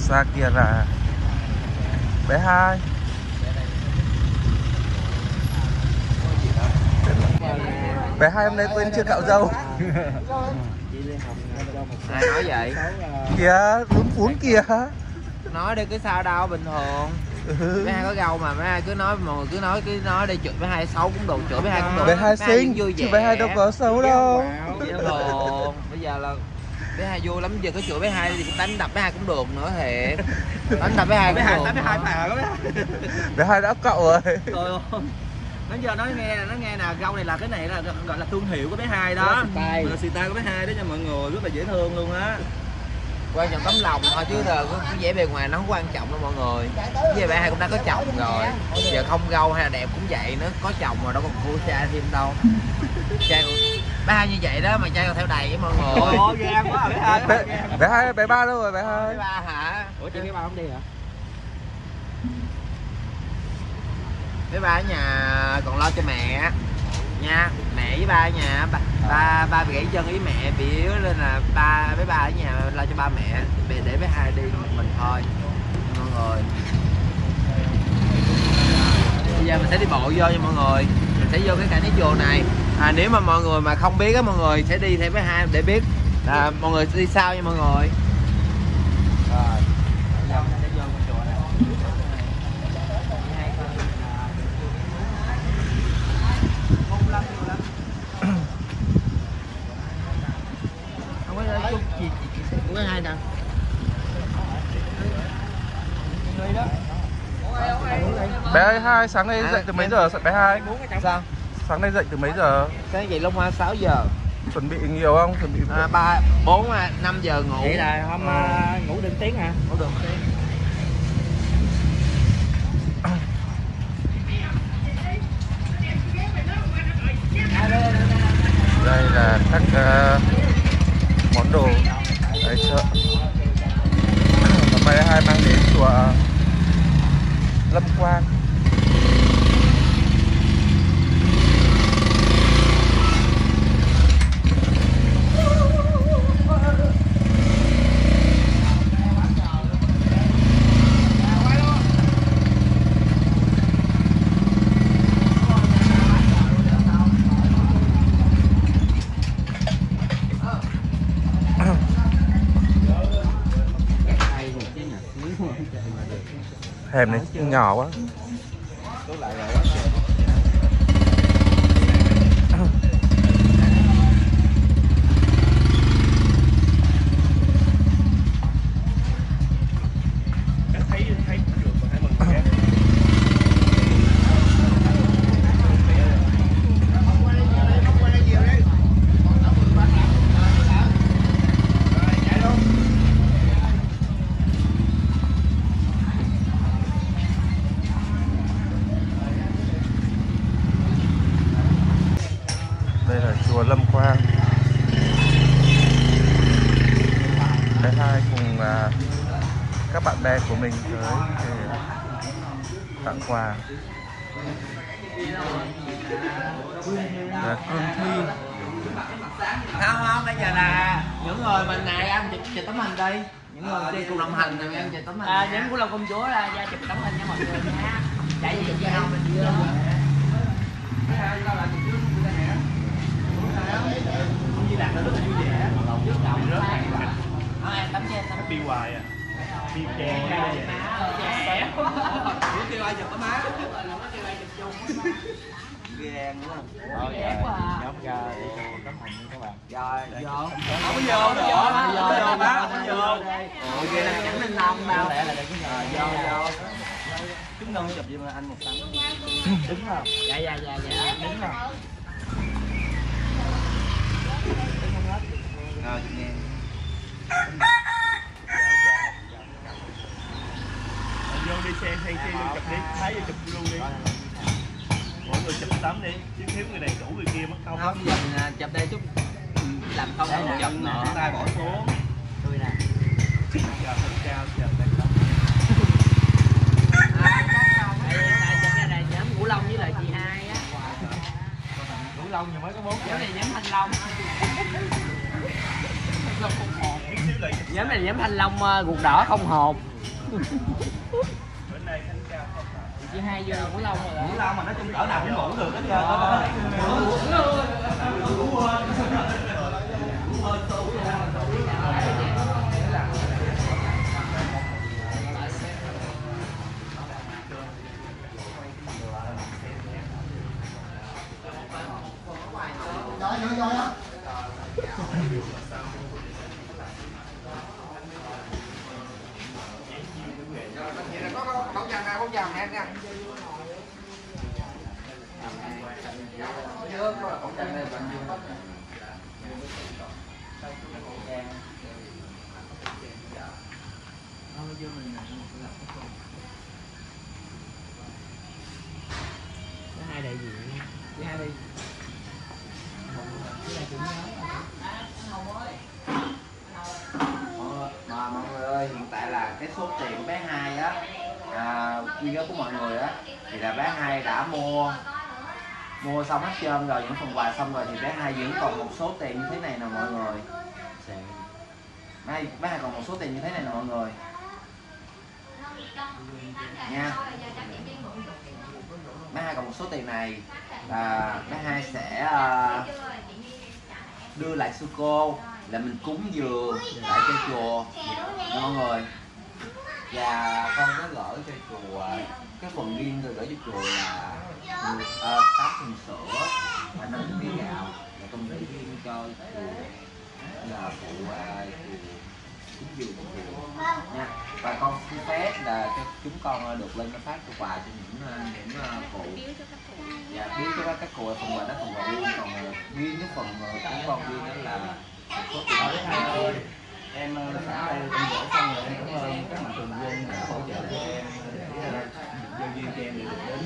xa kia là bé Hai. Bé Hai hôm nay quên chưa cạo râu. Ai nói vậy? Kìa, lún phún kìa. Nói đi, cái sao đâu, bình thường. Bé Hai có gâu mà, bé Hai cứ nói, mọi người cứ nói đi, chửi bé Hai xấu cũng được, chửi bé Hai cũng được. Bé Hai xinh, chứ bé Hai đâu có xấu đâu. Buồn. Bây giờ là bé Hai vui lắm, giờ có chửi bé Hai thì cũng đánh đập bé Hai cũng được nữa thiệt. Đánh đập bé Hai cũng được. Bé Hai phà lắm. Bé Hai đã cạo rồi. Nói giờ nói nghe nè, gâu này là cái này là gọi là thương hiệu của bé Hai đó. Là xì tay của bé Hai đó nha mọi người, rất là dễ thương luôn á. Quan trọng tấm lòng thôi chứ cái vẻ bề ngoài nó không quan trọng đâu mọi người. Với bé Hai cũng đã có chồng rồi, giờ không gâu hay là đẹp cũng vậy nữa, có chồng rồi đâu còn cua trai thêm đâu. Trai bé Hai như vậy đó mà trai còn theo đầy với mọi người. Ồ, gan quá bé Hai. Bé Hai, bé Ba đâu rồi bé Hai? Bé Ba hả? Ủa chị bé Ba không đi hả? Bé Ba ở nhà còn lo cho mẹ nha, mẹ với ba ở nhà, ba bị gãy chân với mẹ bị yếu nên là bé Ba ở nhà lo cho ba mẹ, để bé Hai đi một mình thôi mọi người. Bây giờ mình sẽ đi bộ vô nha mọi người, mình sẽ vô cái cảnh cái chùa này. Nếu mà mọi người mà không biết á, mọi người sẽ đi theo bé Hai để biết là mọi người sẽ đi sao nha mọi người. Rồi chút gì của cái Hai nè. Bé Hai sáng nay dậy từ mấy giờ bé Hai? Sao? Sáng nay dậy từ mấy giờ? Sáng dậy lúc 6 giờ. Chuẩn bị nhiều không? Chuẩn bị 5 giờ ngủ. Vậy là hôm ngủ được tiếng hả? Ngủ được tiếng. Đây là các món đồ tại chợ. Hôm nay Hai mang đến chùa Lâm Quang. Hẻm này nhỏ quá. Đây là chùa Lâm Quang. Bé Hai cùng các bạn bè của mình tới để tặng quà. Là Cương Thi. Không, bây giờ là những người mình này em chụp tấm hình đi. Những người đi cùng đồng hành thì em chụp tấm hình. Nhóm của Long Công Chúa ra chụp tấm hình nha mọi người nha. Chạy gì chứ không mình đi. Không Di Lặc là rất là vui vẻ. Trước đầu rất là Em tắm cho em tắm. đi hoài à. Đi chè chè. Ủa kêu ai chụp tấm má? Ghen đúng không? Nhóm ra để tấm hình nha các bạn. Rồi, vô. Không có vô nữa. Vô má, không có vô. Ủa kia là chẳng nên nông đâu. Lẽ là đây cái vô. Chúng nâng chụp giùm anh một tấm. Đứng không? Dạ. Đứng không? Rồi, nghe. Vô đi xe vô chụp đi, thấy vô chụp luôn đi. Mỗi người chụp tấm đi, chứ thiếu người này đủ người kia mất công. Không, giờ mình chụp đây chút làm không một chụp nữa. Tay bỏ xuống. Tôi nè. Giờ thân cao chờ đây đó. Chụp cái này nhóm Ngũ Long với lại chị Hai á. Ngũ Long giờ mới có 4 giờ. Cái này nhóm Thanh Long. Nhóm này nhóm Thanh Long ruột đỏ không hột. Chị hai vô Vũ Long rồi. Vũ Long mà nói chung cỡ nào cũng ngủ được hết trơn. Không dầm em nha. Hai đại diện. Chị hai đi. Mà mọi người ơi, hiện tại là cái số tiền của bé Hai á, quy gấp của mọi người á, thì là bé Hai đã mua xong hết trơn rồi, những phần quà xong rồi, thì bé Hai vẫn còn một số tiền như thế này nè mọi người. Bé Hai còn một số tiền như thế này nè mọi người nha. Bé Hai còn một số tiền này là bé Hai sẽ đưa lại sư cô, là mình cúng dường lại cho chùa nha mọi người. Và con có gửi cho chùa cái phần riêng tôi gửi cho chùa là 8 thùng sữa và 5 kg gạo, và con gửi riêng cho chùa là phụ chùa cúng dường chùa nha. Và con xin phép là cho chúng con được lên phát quà cho những cụ, và biếu cho các cụ phần quà đó, phần quà riêng, còn riêng cái phần của con riêng đó là số tiền đó. Em sáng đây em gửi xong rồi em cảm ơn các mạnh thường quân đã hỗ trợ cho em để nhân viên cho em được đến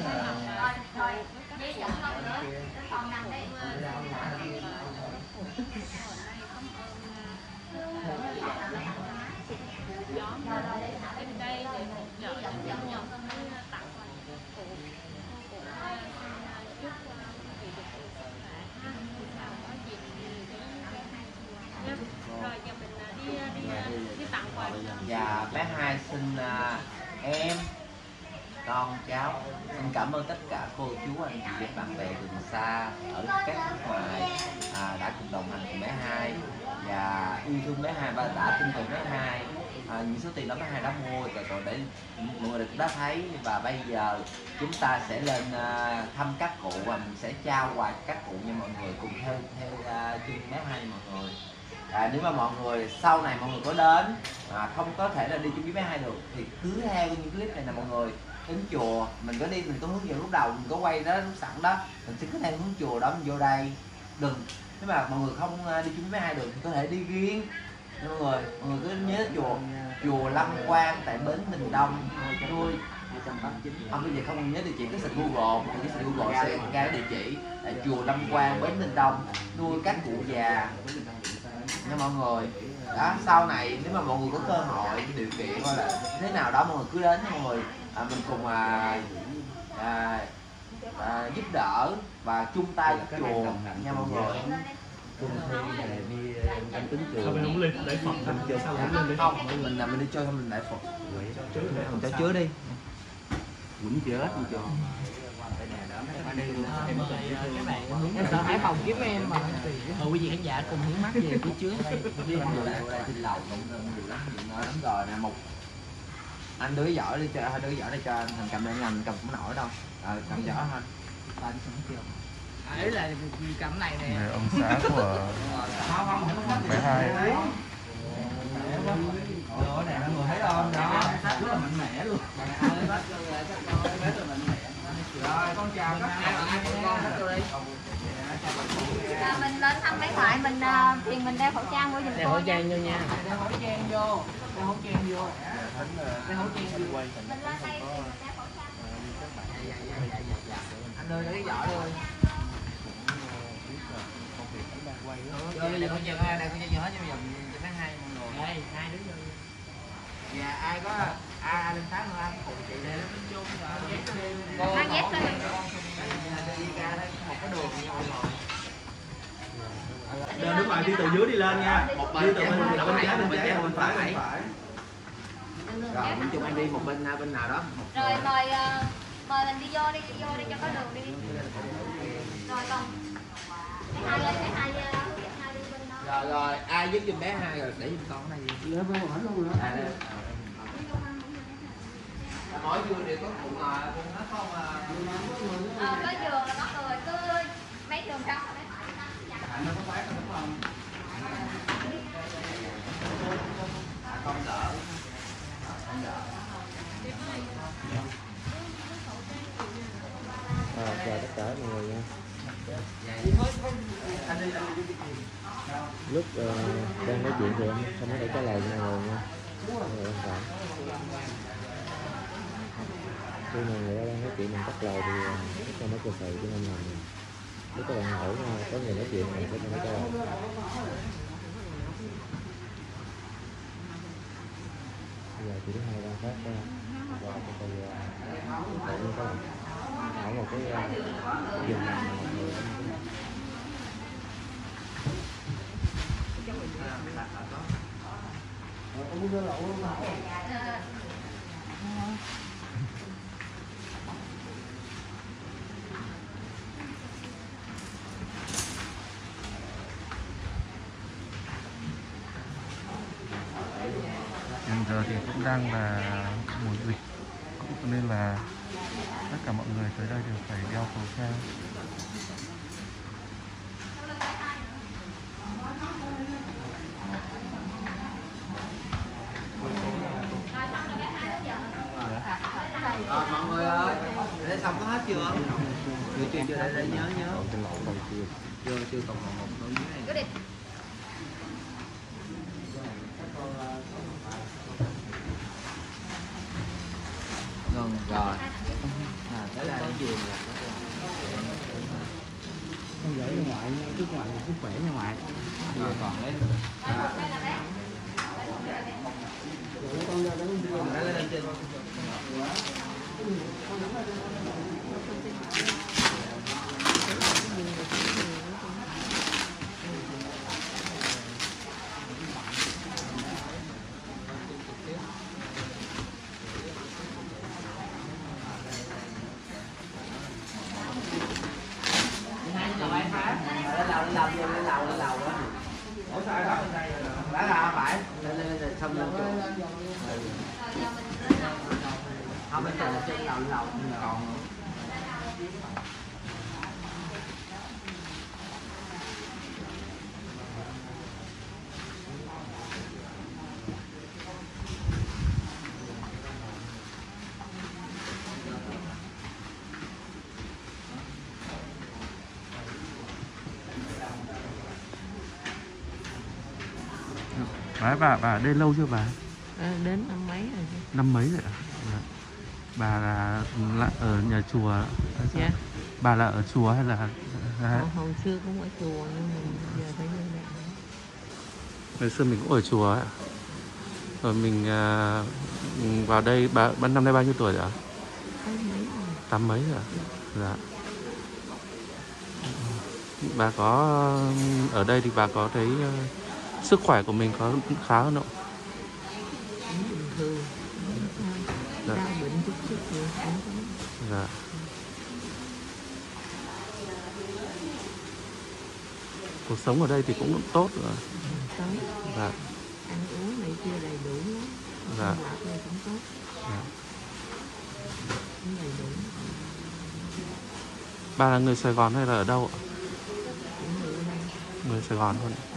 Và bé Hai xin em, con cháu xin cảm ơn tất cả cô chú anh chị và bạn bè từ xa ở các nước ngoài đã cùng đồng hành cùng bé Hai và yêu thương bé Hai và đã tin tưởng bé Hai. Những số tiền đó bé Hai đã mua rồi để mọi người đã thấy, và bây giờ chúng ta sẽ lên thăm các cụ và mình sẽ trao quà cho các cụ nha mọi người, cùng theo chân bé Hai mọi người. Nếu mà mọi người sau này mọi người có đến không có thể là đi chung với bé Hai được thì cứ theo những clip này nè mọi người, đến chùa mình có đi, mình có hướng dẫn lúc đầu, mình có quay đó lúc sẵn đó, mình sẽ cứ theo hướng chùa đó mình vô đây. Đừng, nếu mà mọi người không đi chung với bé Hai được thì có thể đi riêng nha mọi người cứ nhớ chùa Lâm Quang tại bến Bình Đông thôi. Bây giờ không nhớ địa chỉ, cái sạch Google, cái sạch Google sẽ ra địa chỉ là chùa Lâm Quang bến Bình Đông, nuôi các cụ già nha mọi người. Đó, sau này nếu mà mọi người có cơ hội, điều kiện hoặc là thế nào đó mọi người cứ đến nha mọi người, mình cùng giúp đỡ và chung tay giúp chùa nha mọi người. anh tính trường không lên để Phật mình chơi sao lên để không mình đi chơi không, mình đại Phật mình cho chứa đi quýnh chết đi cho em sợ Hải Phòng kiếm em mà quý vị khán giả cùng hiến mắt về phía trước đi trên lầu nhiều lắm rồi nè. Một anh đưa giỏ đi cho anh Thành cầm lên, anh cầm không nổi đâu, cầm giỏ thôi anh chưa ấy là cầm này nè. Này ông xã của bé Hai. Rồi nè mọi người thấy không? Đó, rất là mạnh mẽ luôn. Rồi con chào các bạn. Mình lên thăm mấy thoại mình thì mình đeo khẩu trang vô giùm Đeo khẩu trang vô nha. Đeo khẩu trang vô. Đeo khẩu trang vô. Mình lên đây thì mình đeo khẩu trang. anh ơi lấy giỏ đi. Rồi giờ con chờ ai đây, con chờ hết cho bây giờ hai mọi người. Đây, hai đứa vô. Dạ ai có ai lên phát không anh? Chị đây nó bên chung rồi. Mang dép lên. Đi ra đây một cái đường nha mọi người. Đứng ngoài đi từ dưới đi lên nha. Đi từ bên trái bên phải. Rồi mình chung anh đi một bên nào đó. Rồi mời mình đi vô đi cho có đường đi. Rồi còn cái hai đi bên đó. Rồi ai giúp giùm bé hai rồi để giùm con cái này gì. Mỗi giường đều có cùng nó không Có giường là có người cứ mấy giường trống là mấy phải không đỡ. Chào tất cả mọi người nha. Lúc đang nói chuyện thì em không có thể trả lời cho mọi người nha. Mọi người thông cảm. Khi mà người ta đang nói chuyện mình tắt lời thì nó không có cơ sự cho nên là nếu các bạn hỏi có người nói chuyện mình sẽ không có trả lời. Bây giờ chỉ có 2-3 phát thôi. Và từ tự nhiên các bạn hỏi một cái dừng nào mọi người Hiện giờ thì cũng đang là mùa dịch, cũng nên là tất cả mọi người tới đây đều phải đeo khẩu trang. Rồi mọi người ơi, để xong có hết chưa? Chưa đây nhớ. Chưa còn một đôi dưới này. cứ đi. Rồi. Đấy là cái gì Con gửi ra ngoại nha, chúc ngoại sức khỏe nha ngoại. rồi còn đấy. Còn đấy lên trên. Lên lầu đó. Ủa sao ai bắt bên đây rồi? Phải lên xong lên trường. Không lên trường trên lầu còn. Bà ở đây lâu chưa bà? Đến năm mấy rồi chứ. Năm mấy rồi ạ? Dạ. Bà là ở nhà chùa hay sao? Dạ. Bà là ở chùa hay là Hồi xưa cũng ở chùa nhưng mà giờ phải vô đây. ngày xưa mình cũng ở chùa ạ. Rồi mình vào đây bà năm nay bao nhiêu tuổi rồi ạ? Tám mấy rồi ạ? Dạ. Bà có ở đây thì bà có thấy sức khỏe của mình có khá hơn không? Bình thường. Dạ. Đau bệnh chút chút rồi không có. Dạ. Cuộc sống ở đây thì cũng tốt rồi. Tốt. Dạ. Ăn uống này kia đầy đủ lắm. Dạ. Sinh hoạt này cũng tốt. Dạ. Cũng đầy đủ. Bà là người Sài Gòn hay là ở đâu ạ? Cũng ở đây. Người Sài Gòn luôn.